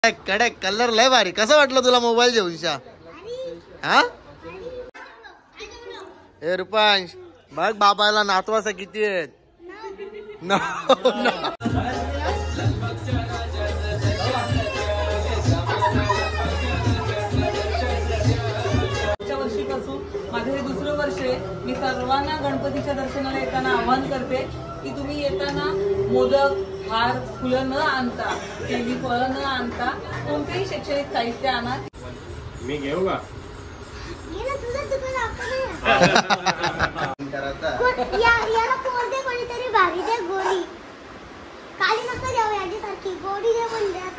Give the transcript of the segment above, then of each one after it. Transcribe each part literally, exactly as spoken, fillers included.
कडक कलर लय भारी. कसं वाटलं तुला मोबाईल घेऊनशा? हा हे रुपांश बघ बाबाला नातवासा किती आहेत. माझे हे दुसरं वर्ष आहे. मी सर्वांना गणपतीच्या दर्शनाला येताना आवाहन करते की तुम्ही येताना मोदक, हार, फुलं न आणता, केळी फळं न आणता कोणतेही शैक्षणिक साहित्य आणा. मी घेऊ का? भारी दे गोडी काली नका द्यावं याच्यासारखी गोडी दे पण द्या.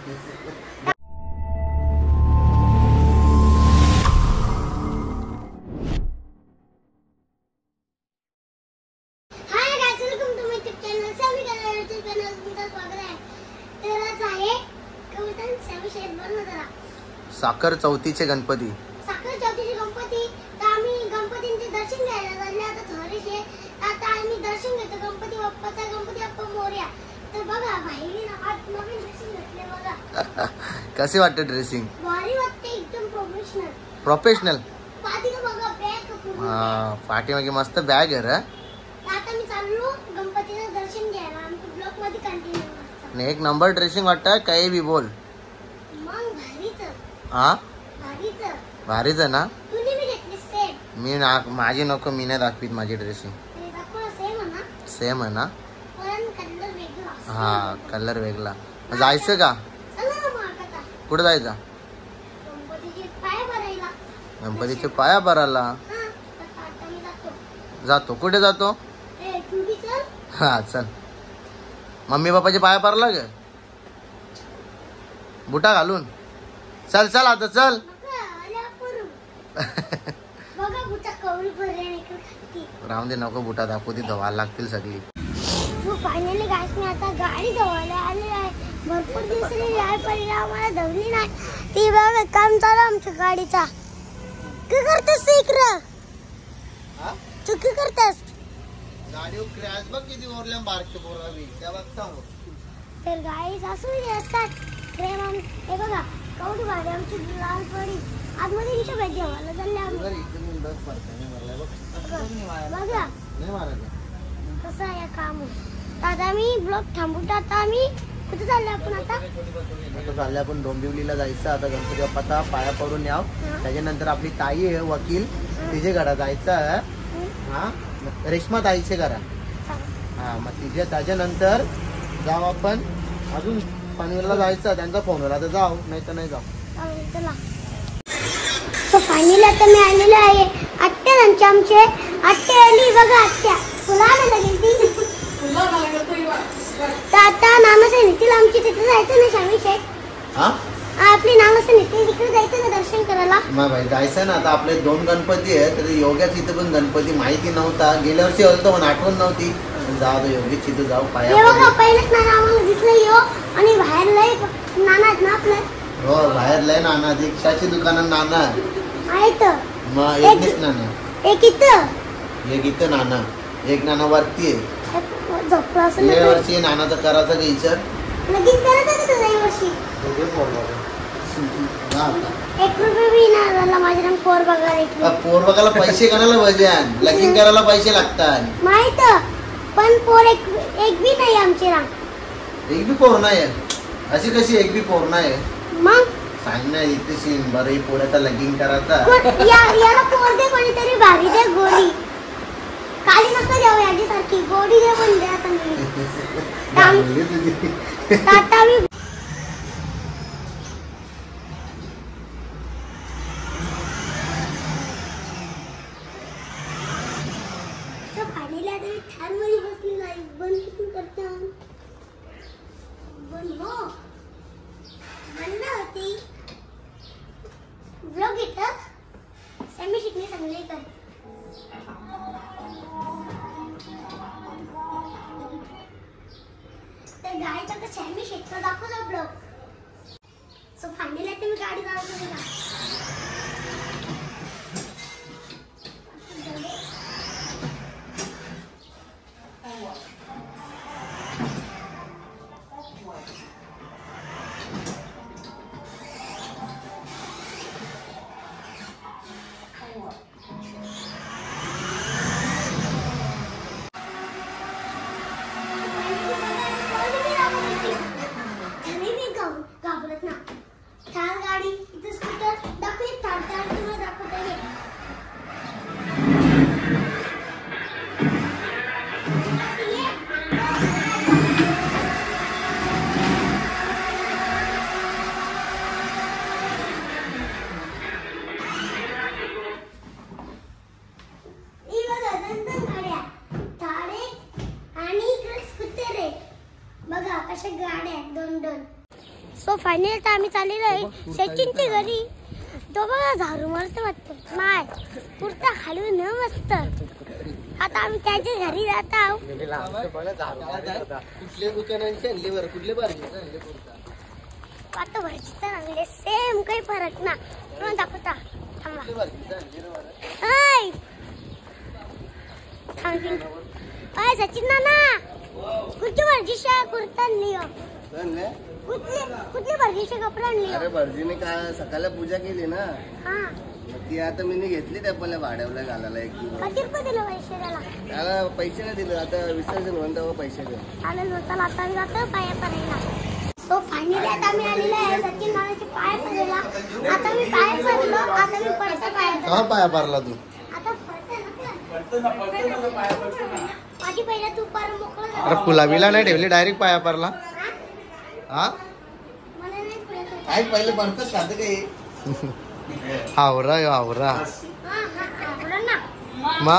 साखर चौथीचे गणपती साखर चौथीचे गणपती तर आम्ही गणपतींचे दर्शन घ्यायला चालले. आता हरीश आहे आता आम्ही दर्शन घेतो गणपती बाप्पाचा. गणपती बाप्पा मोरया. तर बघा बाहेर आज नवीन ड्रेसिंग घेतले बघा. कसे वाटते ड्रेसिंग? भारी वाटते एकदम प्रोफेशनल. प्रोफेशनल पाठीला बघा बॅग पूर्ण. हा पाठीमागे मस्त बॅग आहे रे. आता मी चाललो गणपतीचं दर्शन घ्यायला. आमच्या ब्लॉक मध्ये कंटिन्यू. एक नंबर ड्रेसिंग वाटतं. काही बी बोल. हा भारीच आहे ना. मी ना माझी नको. मी नाही दाखवीत माझी ड्रेसिंग. सेम आहे ना. हा कलर वेगळा. जायचं का? कुठे जायचं? गणपतीचे पाया भरायला जातो. कुठे जातो? हा चल. मम्मी पप्पाचे पाया भरला ग बुटा घालून. चल चल आता चल. राहून दे नको. बुटा दाखवू ती धवायला लागतील सगळी. फायनली गाइस मी आता गाडी धवायला आले आहे. भरपूर दिवस झाले आम्हाला धवली नाही. ती बघ काम चालू आमच्या गाडीचा. काय करतेस तू इकडं? तू काय करतेस? गाडीवर क्रॅश बघ किती ओरल्या बारके पोरावी त्या बघता. तर गाइस असं असतात प्रेम. हे बघा कवडी भारी आमची लाल पडी आतमध्ये निशा पाहिजे मला चालले आम्ही. बघा कसं आहे काम. आता मी ब्लॉक थांबवतो. आता आम्ही कुठे चाललो आपण? आता आता चालले आपण डोंबिवलीला जायचं. आता गणपती बाप्पाचा पाया पडून याव. त्याच्यानंतर आपली ताई आहे वकील तिचे घरा जायचं. हा रेश्मा ताईचे घरा. हा मग तिचे त्याच्यानंतर जाऊ आपण अजून पनवेलला जायचं. त्यांचा फोन आला तर जाऊ नाही तर नाही जाऊ. चला. सो फायनली आता मी आलेलो आहे. आत्या त्यांचे आमचे आत्या आली बघा. आत्या फुला आणायला गेली ती. तर आता नामासे निघतील आमची. तिथे जायचं ना शामी शेठ. हा आपली नामासे निघतील तिकडे जायचं ना दर्शन करायला. मग भाई जायचं ना. आता आपले दोन गणपती आहेत. तर योग्याच इथे पण गणपती माहिती नव्हता. गेल्या वर्षी होतो पण आठवण नव्हती. जाऊ दे योग्य तिथे जाऊ पाया. हे बघा पहिलेच नाना आम्हाला दिसलं यो. आणि बाहेर लय नाना आहेत ना आपलं. हो बाहेर लय नाना. रिक्षाची दुकानं नाना आहेत. मग एक नाना एक इथं एक इथं नाना. एक नाना वरती आहे. झोपला असं या वर्षी नानाचा करायचा का विचार? लगीन करायचं का तुझ्या या वर्षी? एक रुपये बी नाही झाला माझ्या पोर बघायला. पोर बघायला पैसे करायला पाहिजे. लगीन करायला पैसे लागतात माहित. पण पोर एक एक बी नाही आमची राम. एक बी पोर नाही. अशी कशी एक बी पोर नाही? मग सांग ना इथे बरं पोराचा लगीन करायचा. याला पोर दे कोणीतरी भारी दे गोडी काली नका द्यावं याच्यासारखी गोडी दे पण द्या. आता मी फायनली आता मी ठार मध्ये बसली नाही. बंद कुठून करता? बंद हो बंद होती. ब्लॉग येतं सेमी शिकणे चांगले कर. तर गाडीचा तर सेमी शिकतो दाखवला ब्लॉग. सो फायनली आता मी गाडी चालवतो ना. फायनल तर आम्ही चाललेलो आहे सचिनच्या घरी. तो बघा झाडू मस्त वाटतो माय कुर्ता खालून न मस्त. आता आम्ही त्याच्या घरी जात आहोत. कुठले दुकानांचे आणले बरं, कुठले बारके आणले कुर्ता? आता भरतीचं आणले सेम काही फरक ना. म्हणून दाखवता थांबा. कुठले बारके आणले रे बरं? हाय हाय सचिन नाना कुठली भरतीच्या कुर्ता आणली हो? आणले? कुठली कुठली भरतीचे कपडे आणली हो? अरे भटजीने काय सकाळला पूजा केली ना, हा ती आता मी घेतली त्या पहिल्या भाड्याला घालायला एक दिवस. किती रुपये दिले पैसे त्याला? त्याला पैसे नाही दिले, आता विसर्जन होऊन तेव्हा पैसे दे. चालेल चला आता आम्ही जातो पाया पडायला. सो फायनली आता मी आलेलो आहे सचिन नानाचे पाय पडायला. आता मी पाय पडलो, आता मी पडतो पायाचा. का पाया पारला तू? आता पडतो ना माझी पहिला तू पार मोकळा झाला. अरे फुलाबिला नाही ठेवली, डायरेक्ट पाया पारला. हा मला नाही पडत. काय पहिले पडतच खाते काही आवरा आवरा हा हा आवडलं ना. मा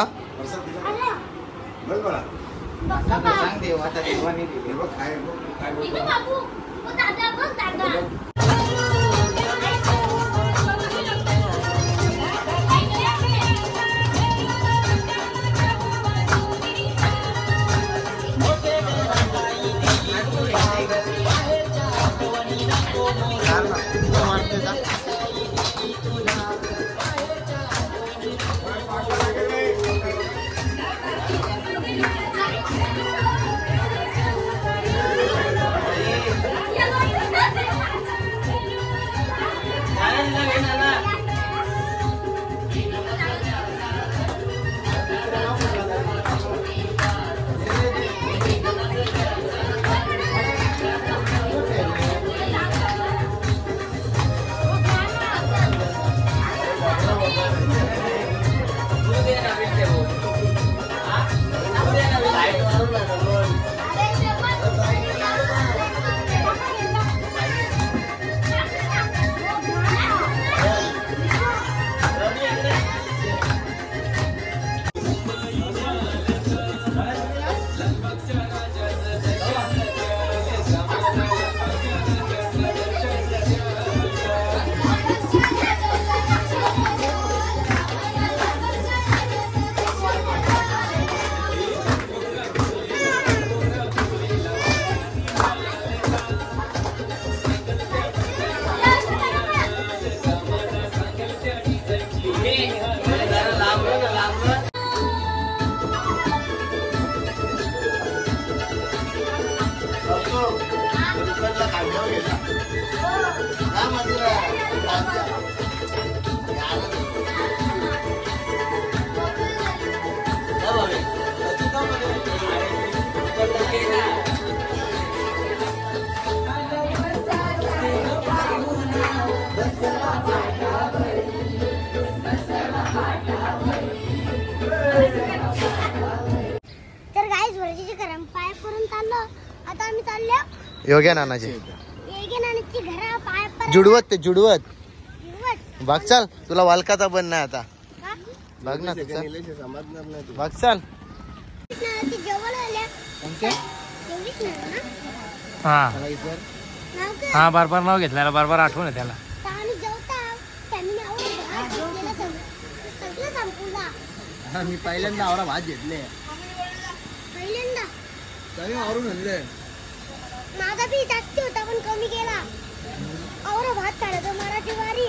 आलं. बघ बाबा. सांग देव आता देवाने दिले बघ काय काय इथे बाबू ओ दादा बघ दादा. तर गाईज वरतीचे गरम पाय करून चाललो. आता आम्ही चाललो योग्य नानाचे येगे नानाची घरा पाय पर जुडवत ते जुडवत जुडवत. बघ चाल तुला वालकाचा बन नाही आता का? बघ ना तुझं बघ चाल नानाची जेवण आल्या. एवढीच नाही ना. हा नाव काय? हा बरोबर नाव घेतलं बरोबर आठवण आहे त्याला. तर आम्ही जेवता फॅमिली आवडून गेला सगळं संपूला. मी पहिल्यांदा आवरा भात घेतले पहिल्यांदा सगळे आवरून आणले. माझा बी जास्त होता पण कमी केला. और भात काढतो मराठी वारी.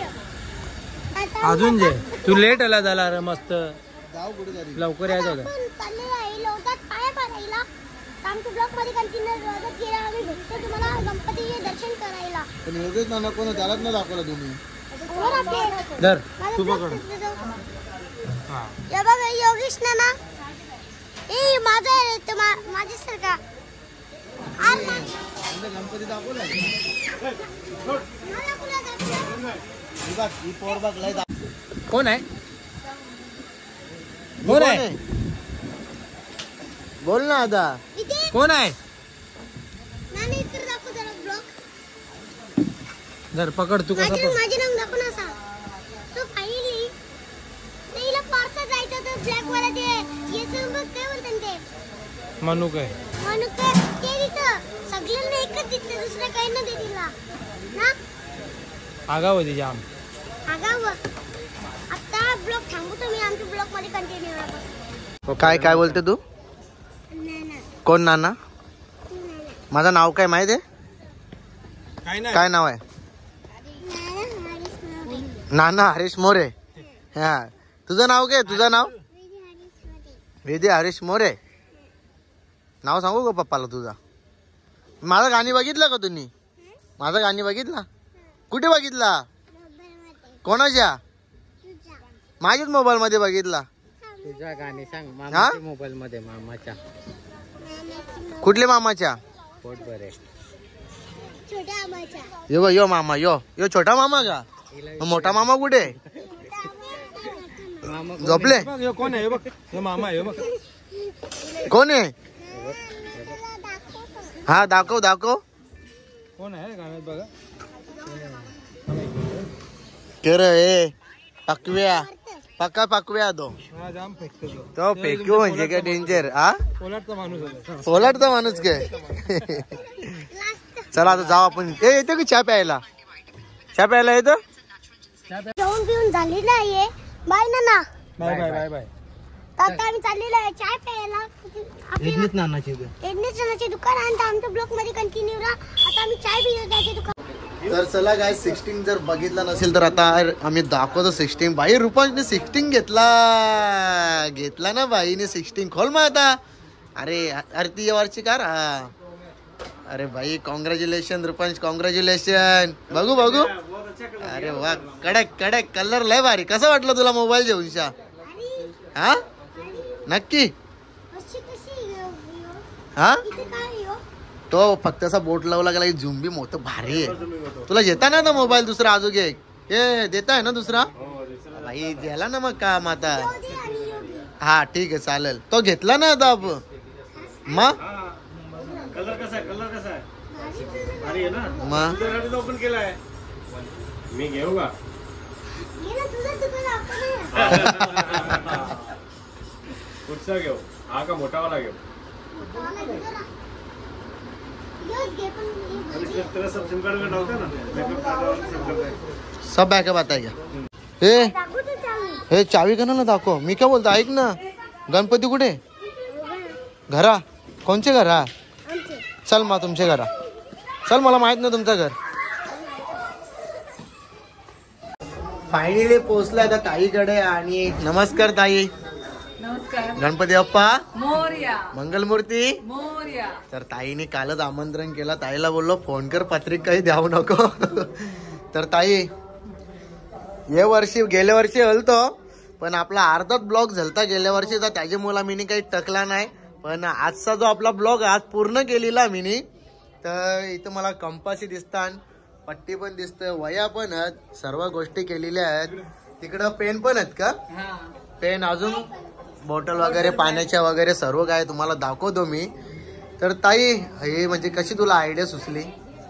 आता अजून जे तू लेट आला झाला रे मस्त जाऊ कुठे तरी लवकर यायचं होतं. आपण चाललेलो आहे लोटात पाया पडायला. आमच्या ब्लॉक मध्ये कंटिन्यू रोजच गेला आम्ही भेटतो तुम्हाला गणपतीचे दर्शन करायला. पण योगेश नाना कोण त्यालाच नाही दाखवला तुम्ही. और आपले धर माझा तू vlog पकड. तिथे जाऊ. हा हे बघ हे योगेश नाना. ए माझा आहे रे तो मा- माझ्यासारखा. आर मा- गणपती दाखवला मला कुणा दाखवलं? ही बघ ही पोर बघ लय दा- कोण आहे कोण आहे बोल ना आता इथे कोण आहे नाना इकडे दाखव जरा ब्लॉग. धर पकड तू कसं माझे पकड. माझे नाव दाखव ना सा. सो फायनली तेला पार्कला जायचं तर ब्लॅक वाला ते येसन बघ काय बोलतात ते मनुक आहे. मनुके ते तिथं सगळ्यांना एकच दिसते, दुसरं काही न दे तिला ना. आगाव होती जाम. आगाव. आता ब्लॉग थांबू तुम्ही, आमच्या ब्लॉग मध्ये कंटिन्यू करा. काय काय बोलते तू? कोण नाना? माझं नाव काय माहिती आहे? काय नाव आहे? नाना हरीश मोरे. हा, तुझं नाव काय? तुझं नाव वेदी हरीश मोरे. नाव सांगू का पप्पाला तुझा? माझं गाणी बघितलं का तुम्ही? माझं गाणी बघितला? कुठे बघितला? कोणाच्या? माझ्याच मोबाईल मध्ये बघितला. तुझ्या गाणी सांग हा? मामाच्या मोबाईल मध्ये. मामाच्या कुठल्या मामाच्या? पोट बरे. छोट्या आबाच्या. यो यो मामा यो यो छोटा मामा का? मग मोठा मामा कुठे? मामा झोपले? हे कोण आहे? हे बघ, हे मामा आहे. हे बघ कोण आहे? हा दाखव दाखव. कोण आहे गाण्यात बघा. कर ए पकव्या पक्का पकव्या तो हा जाम फेकतो तो. तो फेकू म्हणजे काय डेंजर. हा, पोलाटचा माणूस आहे. सोलाटचा माणूस काय? चला आता जाऊ आपण. ए येतो की चहा प्यायला? चहा प्यायला येतो? जेवण पिऊन झालेलं आहे. बाय नाना. Bye bye bye bye. आता आम्ही चाललेलो आहे चाय प्यायला. येत नानाची एडनेसनाचे दुकान आहे, तर आमच्या ब्लॉक मध्ये कंटिन्यू राहा. आता आम्ही चाय पितो त्याचे दुकान. तर चला काय सिक्स्टीन जर बघितला नसेल तर आता आम्ही दाखवतो सिक्स्टीन. बाई रुपांशने सिक्स्टीन घेतला घेतला ना बाईने सिक्स्टीन. खोल मग आता. अरे अरे ती या वर्षी का रा? अरे भाई कॉंग्रॅच्युलेशन रुपांश, कॉंग्रॅच्युलेशन. बघू बघू. अरे वा, कडक कडक कलर लय भारी. कसं वाटलं तुला मोबाईल घेऊनशा? हा नक्की. हा तो फक्त असा बोट लावला गेला की झुंबी मोठं भारी आहे. तुला घेता ना आता मोबाईल दुसरा अजून एक हे देता आहे ना दुसरा? भाई गेला ना मग काम आता. हा ठीक आहे चालेल. तो घेतला ना आता आपण. मग कलर कसा आहे? कलर कसा आहे? भारी आहे ना. मग तुझ्यासाठी ओपन केलाय. मी घेऊ का? कुठचा घेऊ? हा का मोठावाला घेऊ? तेरा सब सिम कार्ड का नव्हता ना. बॅकअप कार्ड सब बॅकअप आता आहे का? हे हे चावी का ना दाखव. मी काय बोलतो ऐक ना. गणपती कुठे? घरा? कोणचे घरा? चल मग तुमचे घरा चल. मला माहित नाही तुमचं घर. फायनली पोहोचलाय आता ताईकडे. आणि नमस्कार ताई. नमस्कार. गणपती बाप्पा मोरया. मंगलमूर्ती. मोरया. तर ताईने कालच आमंत्रण केलं. ताईला बोललो फोन कर, पत्रिका काही द्यावू नको. तर ताई या वर्षी गेल्या वर्षी हलतो पण आपला अर्धाच ब्लॉग झालता गेल्या वर्षी, तर त्याच्यामुळे मी काही टकला नाही. पण आजचा जो आपला ब्लॉग आज पूर्ण केलेला मी, तर इथं मला कंपासी दिसतात, पट्टी पण दिसतं, वया पण आहेत, सर्व गोष्टी केलेल्या आहेत. तिकडं पेन पण आहेत का? पेन अजून बॉटल वगैरे पाण्याच्या वगैरे सर्व काय तुम्हाला दाखवतो मी. तर ताई हे म्हणजे कशी तुला आयडिया सुचली?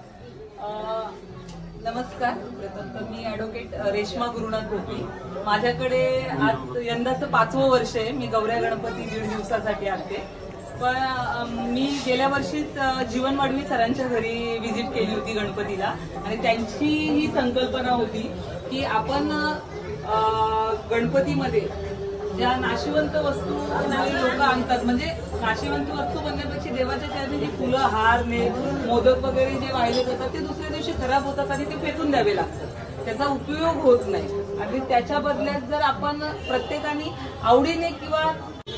नमस्कार. प्रथम तर मी ॲडव्होकेट रेश्मा गुरुनाथ भोपी. माझ्याकडे आज यंदाचं पाचवं वर्ष आहे. मी गौऱ्या गणपती दीड दिवसासाठी आले. पण मी गेल्या वर्षीच जीवन वाढवी सरांच्या घरी व्हिजिट केली होती गणपतीला, आणि त्यांची ही संकल्पना होती की आपण गणपतीमध्ये ज्या नाशिवंत वस्तू लोक आणतात, म्हणजे नाशिवंत वस्तू बनण्यापेक्षा देवाच्या चरणी जी फुलं, हार, ने मोदक वगैरे जे वाहिले जातात ते दुसऱ्या दिवशी खराब होतात आणि ते फेकून द्यावे लागतात, त्याचा उपयोग होत नाही. आणि त्याच्या बदल्यात जर आपण प्रत्येकाने आवडीने किंवा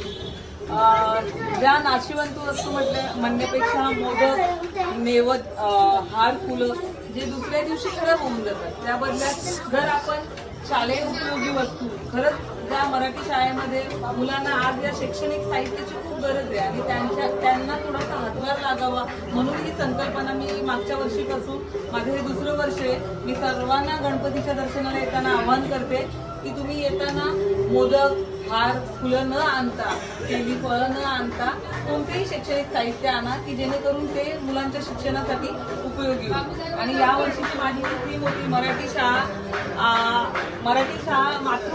ज्या नाशिवंत वस्तू म्हटल्या म्हणण्यापेक्षा मोदक, नेवत, हार, फुलं जे दुसऱ्या दिवशी खराब होऊन जातात, त्या बदल्यात जर आपण शालेय उपयोगी वस्तू, खरंच ज्या मराठी शाळेमध्ये मुलांना आज या शैक्षणिक साहित्याची खूप गरज आहे आणि त्यांच्या त्यांना थोडासा हातभार लागावा म्हणून ही संकल्पना मी मागच्या वर्षीपासून, माझं हे दुसरं वर्ष आहे, मी सर्वांना गणपतीच्या दर्शनाला येताना आवाहन करते की तुम्ही येताना मोदक, हार, फुलं न आणता, केळी, फळं न आणता कोणतेही शैक्षणिक साहित्य आणा की जेणेकरून ते मुलांच्या शिक्षणासाठी उपयोगी होईल. आणि या वर्षीची माझी थीम होती मराठी शाळा, मराठी शाळा मातृभाषेतून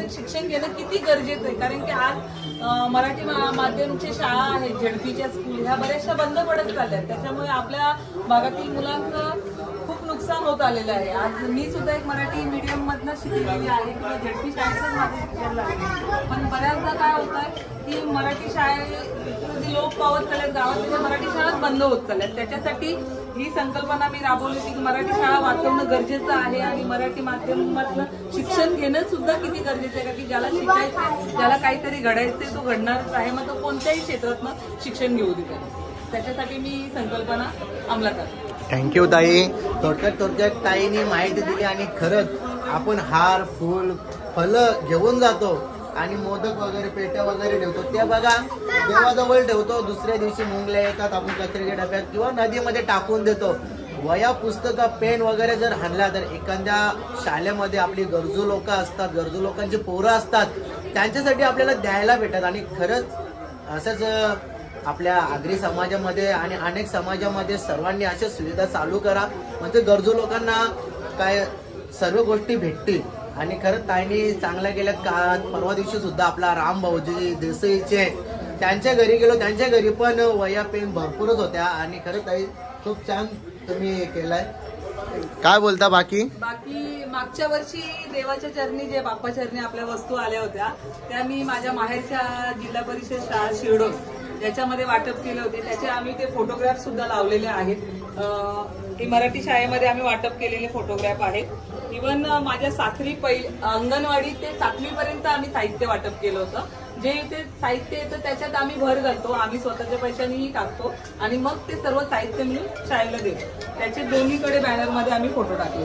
शिक्षण घेणं किती गरजेचं आहे. कारण की आज अं, मराठी मा- माध्यमच्या शाळा आहेत, झेडपीच्या स्कूल ह्या बऱ्याचशा बंद पडत चालल्या. त्याच्यामुळे आपल्या भागातील मुलांचं खूप नुकसान होत आलेलं आहे. आज मी सुद्धा एक मराठी मीडियम मधनं शिकलेली आहे किंवा झेडपी शाळेतच माझं शिक्षण झालं. पण बऱ्याचदा काय होत आहे की मराठी शाळे लोक पावत चालल्यात, गावातल्या मराठी शाळाच बंद होत चालल्यात. त्याच्यासाठी ही संकल्पना मी राबवली की मराठी शाळा वाचवणं गरजेचं आहे आणि मराठी माध्यमातलं शिक्षण घेणं सुद्धा किती गरजेचं आहे. का की ज्याला शिकायचं, ज्याला काहीतरी घडायचंय तो घडणारच आहे. मग तो कोणत्याही क्षेत्रातनं शिक्षण घेऊ दे. त्याच्यासाठी मी ही संकल्पना अंमलात आणली. थँक्यू ताई. थोडक्यात थोडक्यात ताईने माहिती दिली आणि खरंच आपण हार फूल फलं घेऊन जातो आणि मोदक वगैरे पेट्या वगैरे ठेवतो. त्या बघा देवाजवळ ठेवतो, दुसऱ्या दिवशी मुंगल्या येतात, आपण कचऱ्याच्या डब्यात किंवा नदीमध्ये टाकून देतो. वया पुस्तकं पेन वगैरे जर आणला तर एखाद्या शाळेमध्ये आपली गरजू लोक असतात, गरजू लोकांची पोरं असतात, त्यांच्यासाठी आपल्याला द्यायला भेटतात. आणि खरंच असंच आपल्या आगरी समाजामध्ये आणि अनेक समाजामध्ये सर्वांनी अशा सुविधा चालू करा, म्हणजे गरजू लोकांना काय सर्व गोष्टी भेटतील. आणि खरंच ताईंनी चांगल्या गेल्या का परवा दिवशी सुद्धा आपला राम भाऊजी देसाईचे त्यांच्या घरी गेलो, त्यांच्या घरी पण वया पेन भरपूरच होत्या. आणि खरंच ताई खूप छान तुम्ही केलाय. काय बोलता बाकी बाकी मागच्या वर्षी देवाच्या चरणी जे बाप्पा चरणी आपल्या वस्तू आल्या होत्या त्या मी माझ्या माहेरच्या जिल्हा परिषद शाळा शिरडोन याच्यामध्ये वाटप केले होते. त्याचे आम्ही ते फोटोग्राफ सुद्धा लावलेले आहेत. हे मराठी शाळेमध्ये आम्ही वाटप केलेले फोटोग्राफ आहेत. इव्हन माझ्या सासरी पहिली अंगणवाडी ते सातवी पर्यंत आम्ही साहित्य वाटप केलं होतं. जे ते साहित्य येतं त्याच्यात आम्ही भर घालतो, आम्ही स्वतःच्या पैशानेही टाकतो आणि मग ते सर्व साहित्य मी शाळेला देतो. त्याचे दोन्हीकडे बॅनरमध्ये आम्ही फोटो टाकले.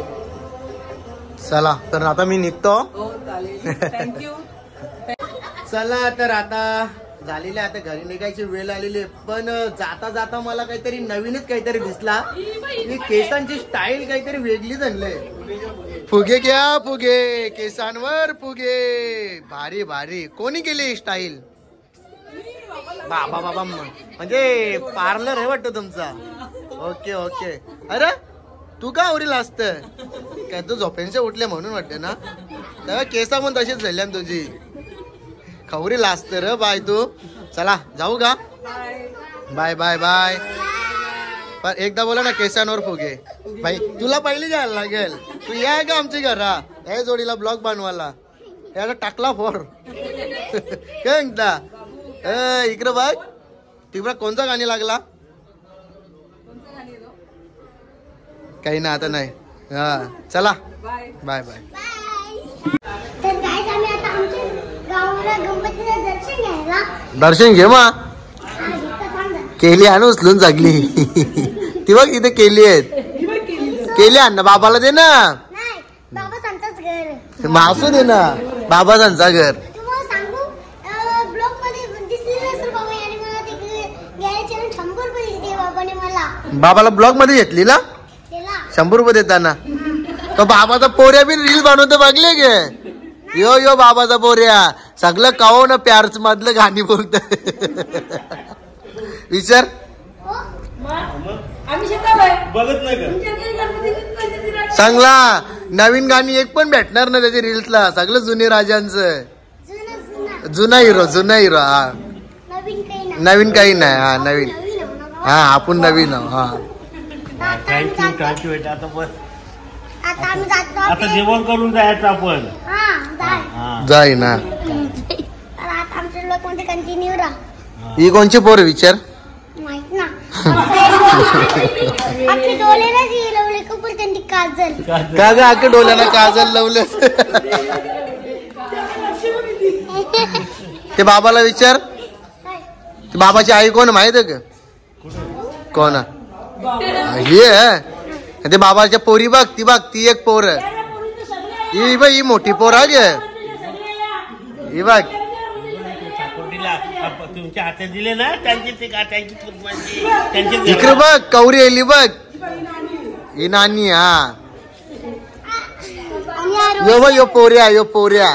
चला तर आता मी निघतो. हो चालेल, थँक्यू. चला तर आता झालेली आता घरी निघायची वेळ आलेली आहे. पण जाता जाता मला काहीतरी नवीनच काहीतरी दिसला. केसांची स्टाईल काहीतरी वेगळीच आणलंय. फुगे घ्या फुगे, केसांवर फुगे, भारी भारी. कोणी केली स्टाईल? बाबा बाबा म्हणजे पार्लर आहे वाटतं तुमचा. Okay okay. अरे तू का आवरीला असत काय? तू झोपेंचे उठले म्हणून वाटते ना. तेव्हा केसा पण तशीच झाल्या तुझी. खवरी लाजत र बाय तू. चला जाऊ का? Bye bye bye. पण एकदा बोला ना केसांवर फुगे. भाई तुला पहिले जायला लागेल. तू या का आमच्या घरा या जोडीला ब्लॉग बनवायला. याला टाकला फोर काय एकदा इकडं बघ. तिकडं कोणता गाणी लागला? काही ना आता नाही. हा चला बाय बाय बाय. तर गाईज आम्ही आता आमच्या गावाला गणपतीचं दर्शन घ्यायला. दर्शन घे मा. हा, इथं थांब जरा. केली आणू उचलून जागली. ती बघ इथे केली आहेत. केली आण ना बाबाला दे ना. नाही, बाबा त्यांचंच घर. मासू दे ना बाबा त्यांचा घर. तुम्हाला सांगू ब्लॉग मध्ये दिसलेलं असेल बाबा याने मला तिकडे घ्यायचे आणि शंभर रुपये दिले बाबाने मला. बाबाला ब्लॉग मध्ये घेतली ना त्याला शंभर रुपये देताना. तो बाबाचा पोऱ्या बी रील बनवतो बघले गे. यो यो बाबाचा पोऱ्या सगळं काहो ना प्यारच मधलं गाणी बोलत. विचार बघत नाही का? चांगला नवीन गाणी एक पण भेटणार ना त्याच्या रील्सला. सगळं जुने राजांचं. जुना जुना जुना हिरो जुना हिरो. हा नवीन काही नाही. नवीन काही नाही. हा नवीन. नवीन आहे ना बाबा. हा आपण नवीन आहो. हा आता आम्ही थँक्यू जातो. थँक्यू बेटा. आता बस आता आम्ही जातो आता आपल्या- जेवण करून जायचं आपण. हा जाय. हा जाई ना. तर आता आमच्या ब्लॉग मध्ये कंटिन्यू राहा. ही कोणची पोर विचार? माहित ना आपले डोळे ना लवले कपूर त्यांनी काजल. का ग आके डोल्यानं काजल लावलं. ते बाबाला विचार. काय? ते बाबाची आई कोण माहित आहे का? कोण हे आहे? ते बाबाच्या पोरी बघ. ती बघ ती एक पोर. ही बघ ही मोठी पोर आहे गे. ही बघ साकोटीला तुमच्या हातात दिले ना त्यांची ते त्यांची कुर्बानी त्यांची इकडे बघ कवरी आली बघ. ही नानी. हा आणि या रो- यो बघ यो पोऱ्या यो पोऱ्या.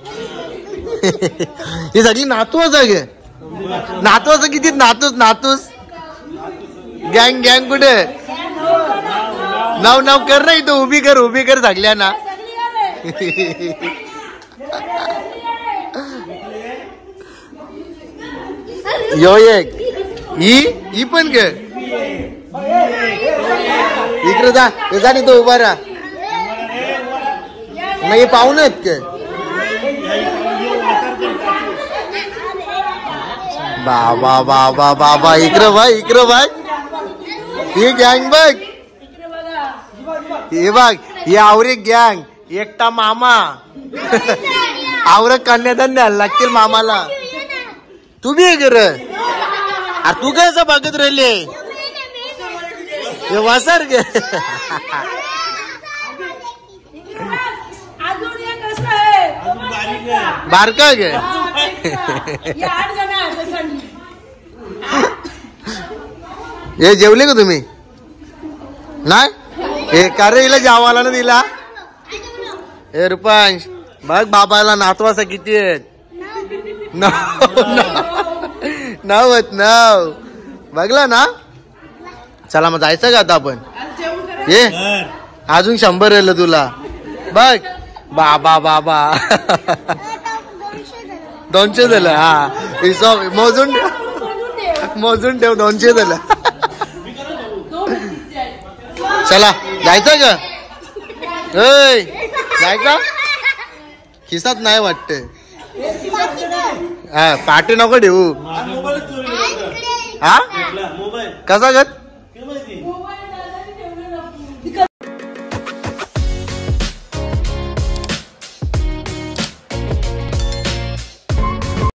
ही सगळी नातूच आहे गे. नातूच किती नातूस नातूस. गँग गँग कुठे नाव नाव कर ना इथं. उभी कर उभी कर सगळ्या ना. यो एक ही ही पण ग इकडे जा हे जा नाही तो उभा राहा मग हे पाहुणे आहेत का बाबा बाबा बाबा इकडं बघ इकडं बघ ही गँग बघ हे बघ ही आवरे गँग एकटा मामा आवर कन्यादान द्यायला लागतील मामाला तू बी आहे गर अरे तू काय असं बघत राहिले हे वासर गे अजून एक असं आहे बारका गे या आठ जण आहेत तसं. हे जेवले का तुम्ही नाही हे का रे हिला जेवायला ना दिला हे रुपांश बघ बाबाला नातवासा किती आहेत नव नव आहेत नव बघला ना चला मग जायचं का आता आपण ये अजून शंभर राहिलं तुला बघ बाबा बाबा दोनशे झालं हा हिशोब मोजून ठेव मोजून ठेव दोनशे झालं चला जायचं का ऐ जायचं खिसात नाही वाटते हा पाठी नको ठेवू हा कसा गत